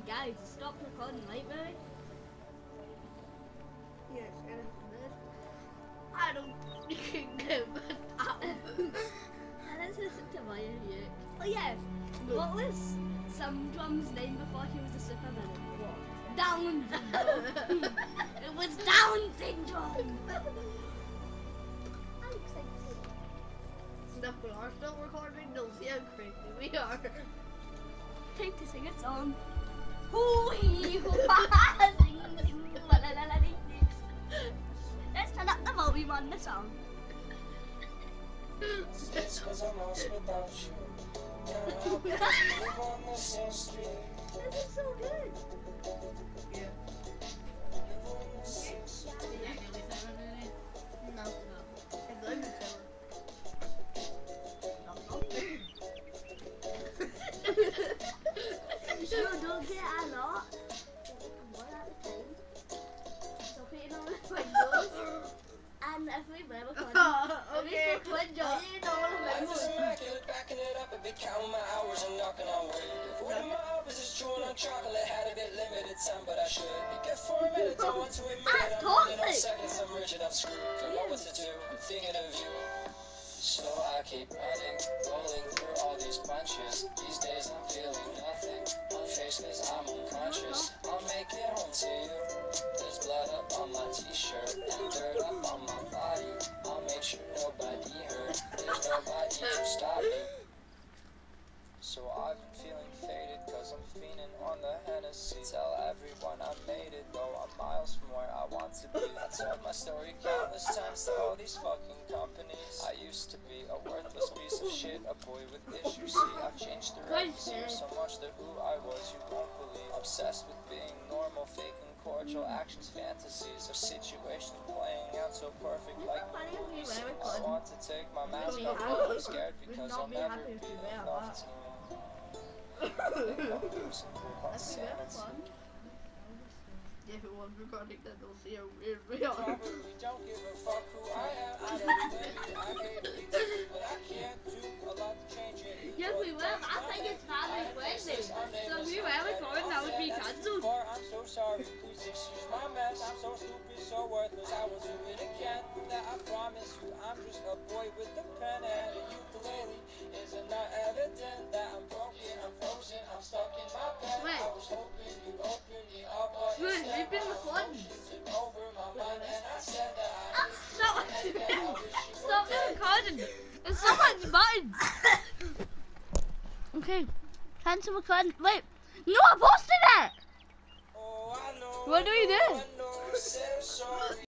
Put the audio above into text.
Guys, stop recording library. Yes, anything good? I don't give it out. Let's listen to my here. Oh yeah, what was Drum's name before he was a supervillain? What? Down syndrome. It was Down syndrome. I'm excited. If we are still recording, they'll see how crazy we are. Take to sing a song. Let's turn up the volume on the song. This is so good. Yeah. No. I love you, You don't get a lot. One at a time. So putting on the windows. And if we were recording, okay. if we put Johnny in all the windows. Backing it up, I've been counting my hours and knocking on wood. One of my hours is chewing on chocolate, had a bit limited time, but I should be good for a minute. Don't want to admit it. I'm running on seconds, I'm rich and I'm screwed. Don't know what to do, I'm thinking of you. So I keep running, rolling through all these punches. These days I'm feeling nothing. I'm faceless, I'm unconscious. I'll make it home to you. There's blood up on my t-shirt and dirt up on my body. I'll make sure nobody hurt. There's nobody to stop me. So I've been feeling faded cause I'm fiending on the Hennessy. Tell everyone I made it though I'm miles from where I want to be. I told my story countless times to all these fucking companies. I used to be a worthless piece of shit, a boy with issues. See, I've changed throughout these years so much that who I was you won't believe. Obsessed with being normal, faking cordial actions, fantasies, or situations playing out so perfect like movies. I want to take my mask off, but I'm scared because I'll never be enough to If it was recording, then they'll see how weird we are. Probably don't give a fuck who I am. I don't think I hate it, but I can't do a lot to change it. Yes, we will. I think it's family friendly. So if we were recording, that would be cancelled. I'm so sorry. Please excuse my mess. I'm so stupid, so worthless. I will do it again. That I promise you. I'm just a boy with a pen and a ukulele. Is it not evident that I'm broken? I'm frozen. I'm stuck in my bed. Wait. I was hoping you'd open me up, but Wait, we've been recording. over my mind, and I said that Stop! Stop the recording! It's someone's button! Okay, cancel recording. Wait! No, I posted it! oh, I know, What do we do? I know, I said sorry.